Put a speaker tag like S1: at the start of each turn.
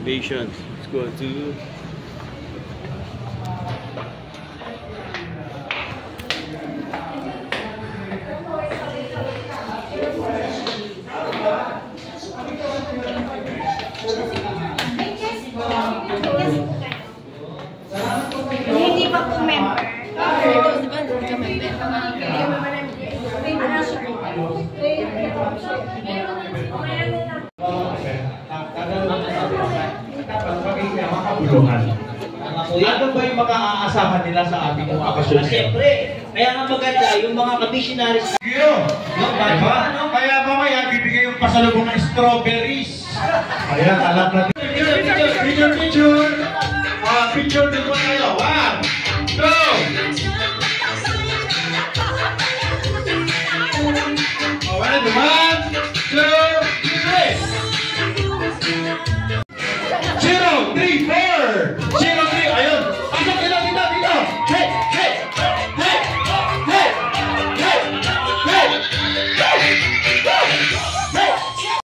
S1: Invasion. Let's go to
S2: hindi pa po member. Di ba hindi ka member?
S3: Ano ba yung makakaasahan nila sa ating mga okasyon?
S4: Siyempre, kaya nga maganda yung mga ka-missionaries.
S3: Kaya mamaya bibigay yung pasalubong ng strawberries. Ayan, alam natin. Picture! Picture din po tayo. 1, 2,